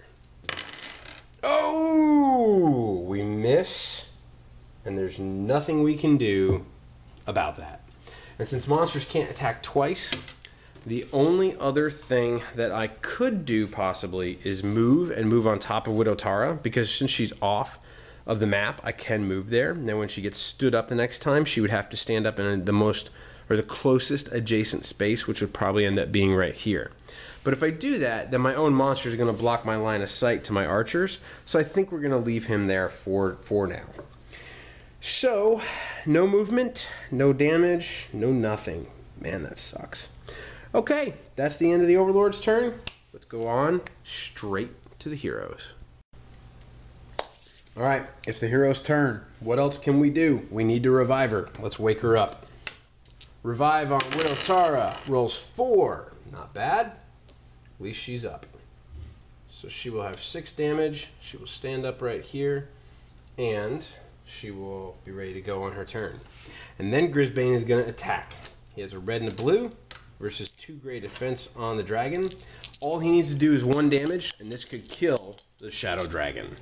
Oh! We miss, and there's nothing we can do about that. And since monsters can't attack twice, the only other thing that I could do possibly is move and move on top of Widow Tara, because since she's off of the map, I can move there. And then when she gets stood up the next time, she would have to stand up in the most or the closest adjacent space, which would probably end up being right here. But if I do that, then my own monster is going to block my line of sight to my archers, so I think we're going to leave him there for now. So, no movement, no damage, no nothing. Man, that sucks. Okay, that's the end of the Overlord's turn. Let's go on straight to the heroes. Alright, it's the hero's turn. What else can we do? We need to revive her. Let's wake her up. Revive on Widow Tara. Rolls 4. Not bad. At least she's up. So she will have 6 damage. She will stand up right here. And she will be ready to go on her turn. And then Grisbane is going to attack. He has a red and a blue versus 2 gray defense on the dragon. All he needs to do is 1 damage, and this could kill the Shadow Dragon.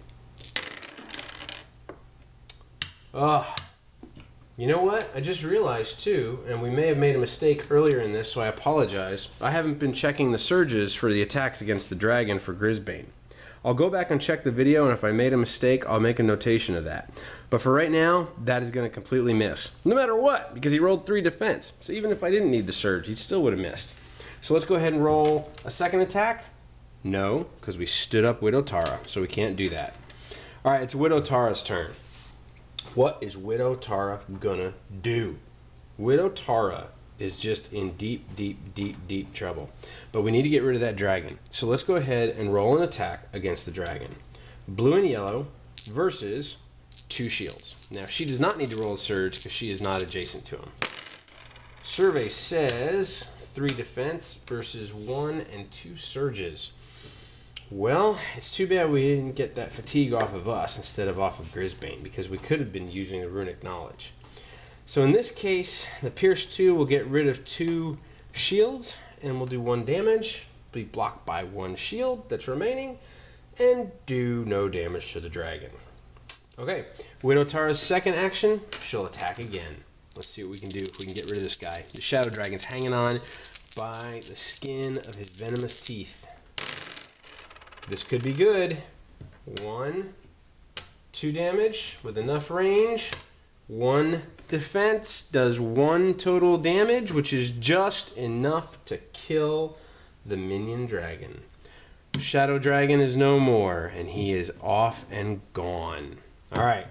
Ugh. You know what? I just realized too, and we may have made a mistake earlier in this, so I apologize. I haven't been checking the surges for the attacks against the dragon for Grisbane. I'll go back and check the video, and if I made a mistake, I'll make a notation of that. But for right now, that is going to completely miss. No matter what, because he rolled 3 defense. So even if I didn't need the surge, he still would have missed. So let's go ahead and roll a second attack. No, because we stood up Widow Tara, so we can't do that. Alright, it's Widow Tara's turn. What is Widow Tara gonna do? Widow Tara is just in deep, deep, deep, deep trouble. But we need to get rid of that dragon. So let's go ahead and roll an attack against the dragon. Blue and yellow versus 2 shields. Now, she does not need to roll a surge because she is not adjacent to him. Survey says 3 defense versus 1 and 2 surges. Well, it's too bad we didn't get that fatigue off of us instead of off of Grisbane, because we could have been using the runic knowledge. So in this case, the Pierce 2 will get rid of 2 shields, and we'll do 1 damage, be blocked by 1 shield that's remaining, and do no damage to the dragon. Okay, Widow Tara's second action, she'll attack again. Let's see what we can do if we can get rid of this guy. The Shadow Dragon's hanging on by the skin of his venomous teeth. This could be good. 1, 2 damage with enough range. 1 defense does 1 total damage, which is just enough to kill the minion dragon. Shadow Dragon is no more, and he is off and gone. All right.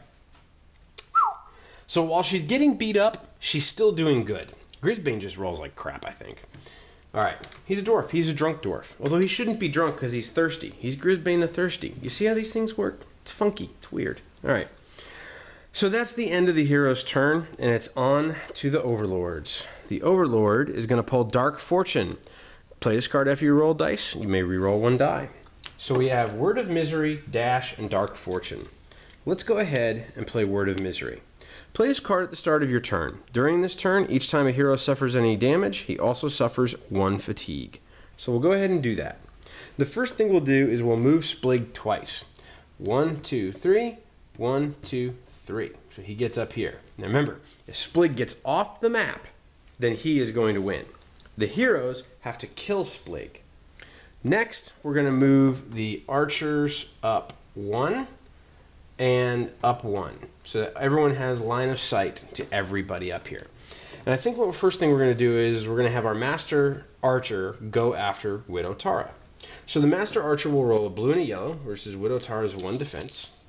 So while she's getting beat up, she's still doing good. Grisbane just rolls like crap, I think. All right. He's a dwarf. He's a drunk dwarf. Although he shouldn't be drunk because he's thirsty. He's Grisbane the Thirsty. You see how these things work? It's funky. It's weird. All right. So that's the end of the hero's turn, and it's on to the overlords. The overlord is going to pull Dark Fortune. Play this card after you roll dice. You may re-roll 1 die. So we have Word of Misery, Dash, and Dark Fortune. Let's go ahead and play Word of Misery. Play this card at the start of your turn. During this turn, each time a hero suffers any damage, he also suffers 1 fatigue. So we'll go ahead and do that. The first thing we'll do is we'll move Splig twice. 1, 2, 3. 1, 2, 3. So he gets up here. Now remember, if Splig gets off the map, then he is going to win. The heroes have to kill Splig. Next, we're going to move the archers up 1 and up 1, so that everyone has line of sight to everybody up here. And I think what the first thing we're going to do is we're going to have our Master Archer go after Widow Tara. So the Master Archer will roll a blue and a yellow versus Widow Tara's 1 defense.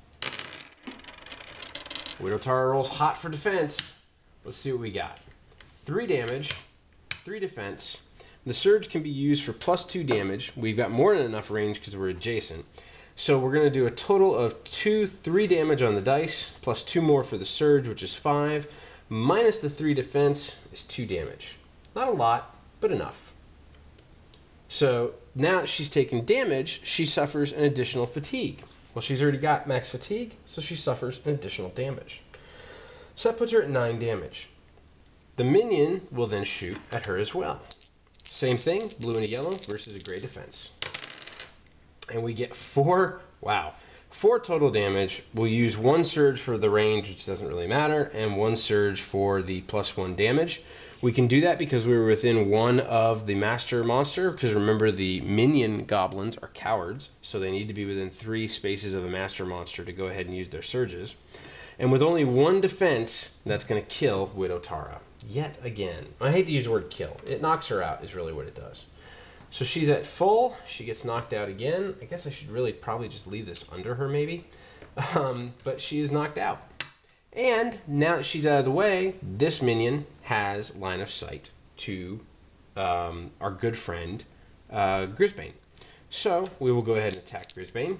Widow Tara rolls hot for defense. Let's see what we got. 3 damage, 3 defense. The surge can be used for +2 damage. We've got more than enough range because we're adjacent. So we're going to do a total of 3 damage on the dice, plus 2 more for the surge, which is 5, minus the 3 defense is 2 damage. Not a lot, but enough. So now that she's taken damage, she suffers an additional fatigue. Well, she's already got max fatigue, so she suffers an additional damage. So that puts her at 9 damage. The minion will then shoot at her as well. Same thing, blue and a yellow versus a gray defense. And we get 4 total damage. We'll use 1 surge for the range, which doesn't really matter, and 1 surge for the +1 damage. We can do that because we were within 1 of the master monster, because remember the minion goblins are cowards, so they need to be within 3 spaces of a master monster to go ahead and use their surges. And with only 1 defense, that's going to kill Widow Tara. Yet again. I hate to use the word kill. It knocks her out is really what it does. So she's at full. She gets knocked out again. I guess I should really probably just leave this under her maybe. But she is knocked out. And now that she's out of the way, this minion has line of sight to our good friend Grisbane. So we will go ahead and attack Grisbane.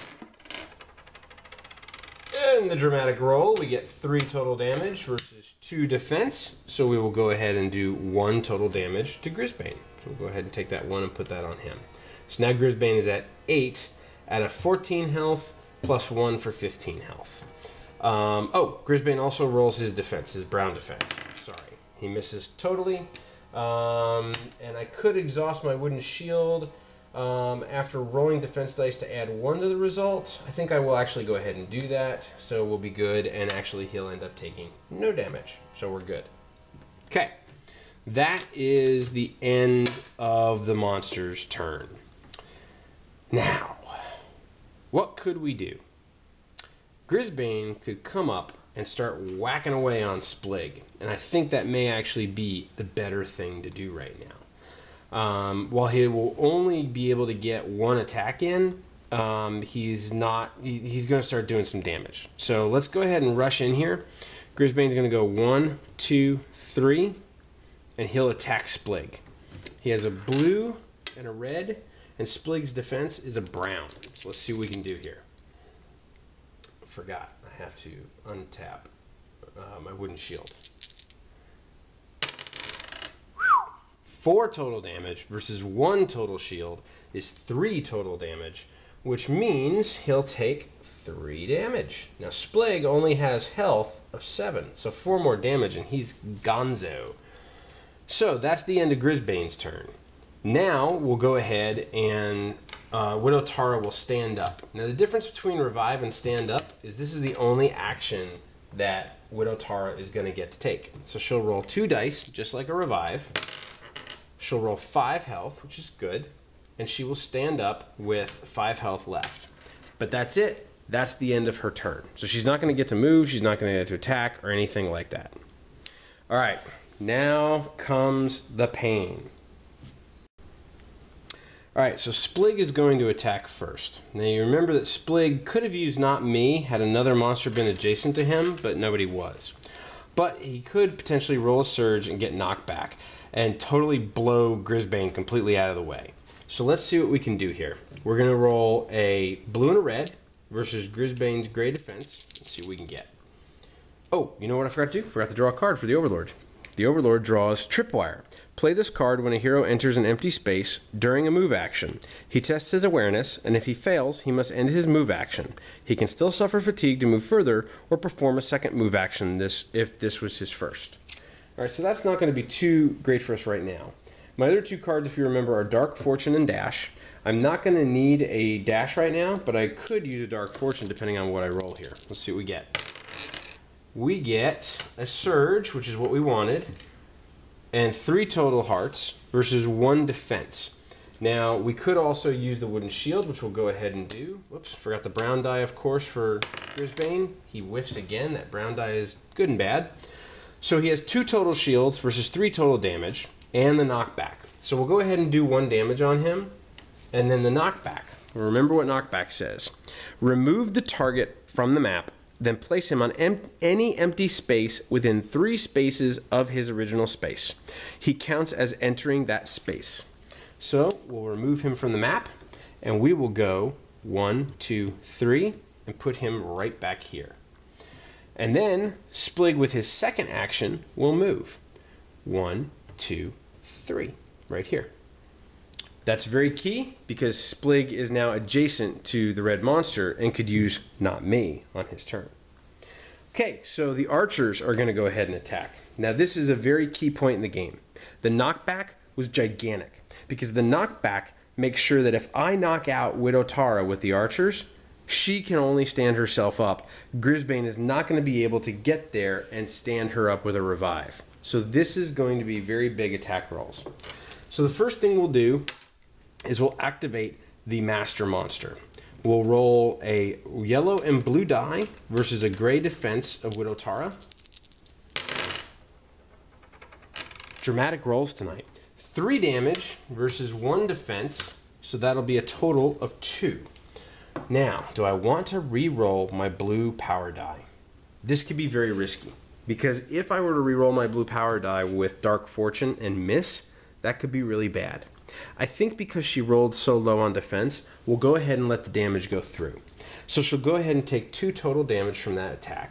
In the dramatic roll, we get 3 total damage versus 2 defense. So we will go ahead and do 1 total damage to Grisbane. So we'll go ahead and take that 1 and put that on him. So now Grisbane is at 8 at a 14 health plus 1 for 15 health. Grisbane also rolls his defense, his brown defense. Sorry, he misses totally. And I could exhaust my wooden shield after rolling defense dice to add 1 to the result. I think I will actually go ahead and do that, so we'll be good, and actually he'll end up taking no damage, so we're good. Okay, that is the end of the monster's turn. Now, what could we do? Grisbane could come up and start whacking away on Splig, and I think that may actually be the better thing to do right now. While he will only be able to get 1 attack in, he's going to start doing some damage. So let's go ahead and rush in here. Grisbane's going to go 1, 2, 3, and he'll attack Splig. He has a blue and a red, and Splig's defense is a brown. So let's see what we can do here. Forgot. I have to untap my wooden shield. 4 total damage versus 1 total shield is 3 total damage, which means he'll take 3 damage. Now Splig only has health of 7, so 4 more damage and he's gonzo. So that's the end of Grisbane's turn. Now we'll go ahead and Widow Tara will stand up. Now the difference between revive and stand up is this is the only action that Widow Tara is going to get to take. So she'll roll 2 dice, just like a revive. She'll roll 5 health, which is good, and she will stand up with 5 health left. But that's it. That's the end of her turn. So she's not going to get to move, she's not going to get to attack, or anything like that. All right, now comes the pain. All right, so Splig is going to attack first. Now you remember that Splig could have used Not Me had another monster been adjacent to him, but nobody was. But he could potentially roll a surge and get knocked back and totally blow Grisbane completely out of the way. So let's see what we can do here. We're going to roll a blue and a red versus Grisbane's gray defense. Let's see what we can get. Oh, you know what I forgot to do? Forgot to draw a card for the Overlord. The Overlord draws Tripwire. Play this card when a hero enters an empty space during a move action. He tests his awareness, and if he fails, he must end his move action. He can still suffer fatigue to move further or perform a second move action if this was his first. All right, so that's not going to be too great for us right now. My other 2 cards, if you remember, are Dark Fortune and Dash. I'm not going to need a Dash right now, but I could use a Dark Fortune depending on what I roll here. Let's see what we get. We get a Surge, which is what we wanted, and 3 total hearts versus 1 defense. Now, we could also use the wooden shield, which we'll go ahead and do. Whoops, forgot the brown die, of course, for Grisbane. He whiffs again. That brown die is good and bad. So he has 2 total shields versus 3 total damage, and the knockback. So we'll go ahead and do 1 damage on him, and then the knockback. Remember what knockback says. Remove the target from the map, then place him on any empty space within 3 spaces of his original space. He counts as entering that space. So we'll remove him from the map, and we will go 1, 2, 3, and put him right back here. And then Splig with his second action will move 1, 2, 3, right here. That's very key because Splig is now adjacent to the red monster and could use Not Me on his turn. Okay, so the archers are going to go ahead and attack. Now this is a very key point in the game. The knockback was gigantic because the knockback makes sure that if I knock out Widow Tara with the archers, she can only stand herself up. Grisbane is not going to be able to get there and stand her up with a revive. So this is going to be very big attack rolls. So the first thing we'll do is we'll activate the Master Monster. We'll roll a yellow and blue die versus a gray defense of Widow Tara. Dramatic rolls tonight. 3 damage versus 1 defense, so that'll be a total of 2. Now, do I want to re-roll my blue power die? This could be very risky, because if I were to re-roll my blue power die with Dark Fortune and miss, that could be really bad. I think because she rolled so low on defense, we'll go ahead and let the damage go through. So she'll go ahead and take 2 total damage from that attack.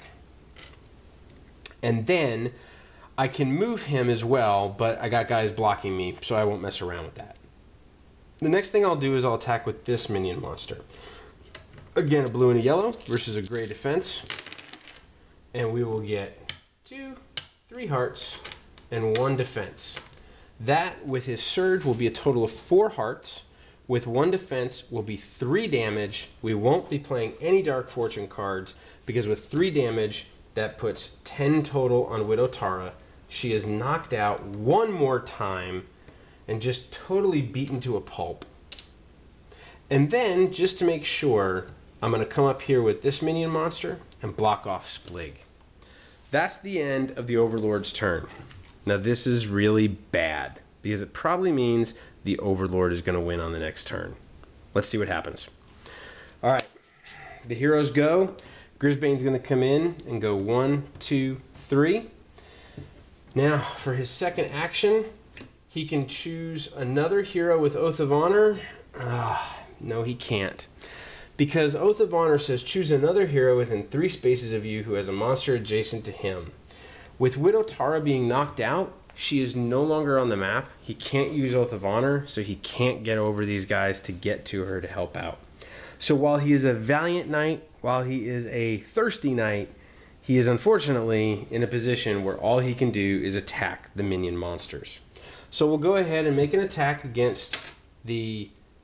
And then I can move him as well, but I got guys blocking me, so I won't mess around with that. The next thing I'll do is I'll attack with this minion monster. Again, a blue and a yellow versus a gray defense. And we will get 2, 3 hearts, and 1 defense. That, with his surge, will be a total of 4 hearts. With 1 defense, will be 3 damage. We won't be playing any Dark Fortune cards, because with 3 damage, that puts 10 total on Widow Tara. She is knocked out 1 more time and just totally beaten to a pulp. And then, just to make sure, I'm going to come up here with this minion monster and block off Splig. That's the end of the Overlord's turn. Now this is really bad, because it probably means the Overlord is going to win on the next turn. Let's see what happens. Alright, the heroes go. Grisbane's going to come in and go 1, 2, 3. Now, for his second action, he can choose another hero with Oath of Honor. No, he can't. Because Oath of Honor says choose another hero within 3 spaces of you who has a monster adjacent to him. With Widow Tara being knocked out, she is no longer on the map. He can't use Oath of Honor, so he can't get over these guys to get to her to help out. So while he is a valiant knight, while he is a thirsty knight, he is unfortunately in a position where all he can do is attack the minion monsters. So we'll go ahead and make an attack against the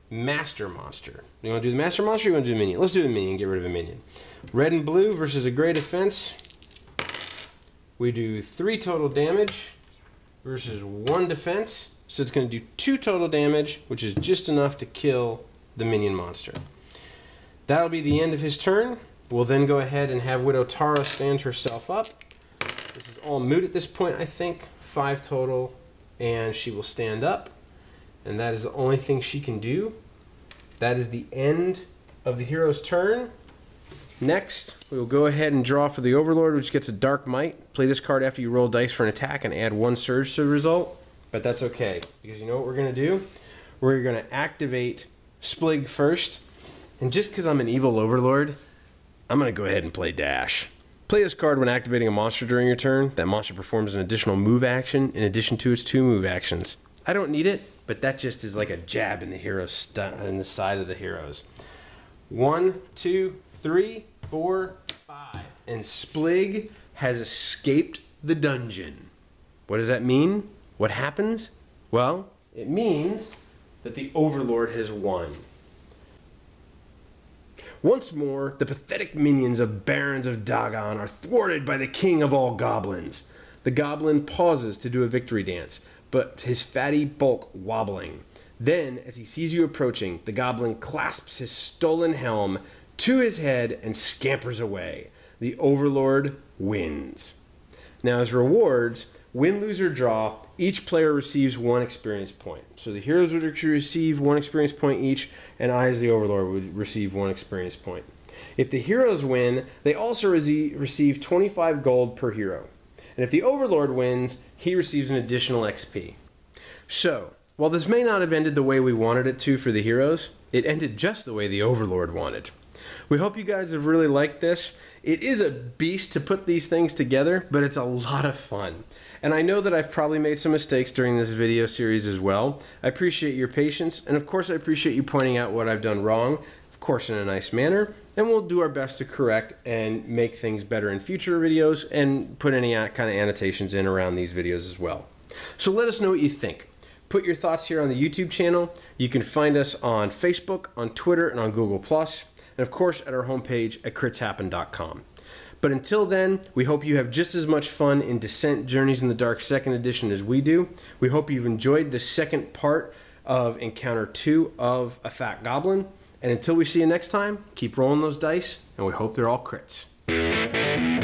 master monster. You want to do the master monster or you want to do the minion? Let's do the minion, get rid of a minion. Red and blue versus a gray defense. We do 3 total damage versus 1 defense. So it's going to do 2 total damage, which is just enough to kill the minion monster. That'll be the end of his turn. We'll then go ahead and have Widow Tara stand herself up. This is all moot at this point, I think. 5 total, and she will stand up. And that is the only thing she can do. That is the end of the hero's turn. Next, we will go ahead and draw for the Overlord, which gets a Dark Might. Play this card after you roll dice for an attack and add 1 surge to the result. But that's okay, because you know what we're going to do? We're going to activate Splig first. And just because I'm an evil Overlord, I'm going to go ahead and play Dash. Play this card when activating a monster during your turn. That monster performs an additional move action in addition to its 2 move actions. I don't need it, but that just is like a jab in the in the side of the heroes. 1, 2, 3, 4, 5. And Splig has escaped the dungeon. What does that mean? What happens? Well, it means that the Overlord has won. Once more, the pathetic minions of Barons of Dagon are thwarted by the king of all goblins. The goblin pauses to do a victory dance, but his fatty bulk wobbling. Then, as he sees you approaching, the goblin clasps his stolen helm to his head and scampers away. The Overlord wins. Now, as rewards, win, lose, or draw, each player receives 1 experience point. So the heroes would receive 1 experience point each, and I, as the Overlord, would receive 1 experience point. If the heroes win, they also receive 25 gold per hero. And if the Overlord wins, he receives an additional XP. So, while this may not have ended the way we wanted it to for the heroes, it ended just the way the Overlord wanted. We hope you guys have really liked this. It is a beast to put these things together, but it's a lot of fun. And I know that I've probably made some mistakes during this video series as well. I appreciate your patience, and of course I appreciate you pointing out what I've done wrong, of course in a nice manner, and we'll do our best to correct and make things better in future videos and put any kind of annotations in around these videos as well. So let us know what you think. Put your thoughts here on the YouTube channel. You can find us on Facebook, on Twitter, and on Google+, and of course at our homepage at critshappen.com. But until then, we hope you have just as much fun in Descent Journeys in the Dark 2nd Edition as we do. We hope you've enjoyed the second part of Encounter 2 of A Fat Goblin. And until we see you next time, keep rolling those dice, and we hope they're all crits.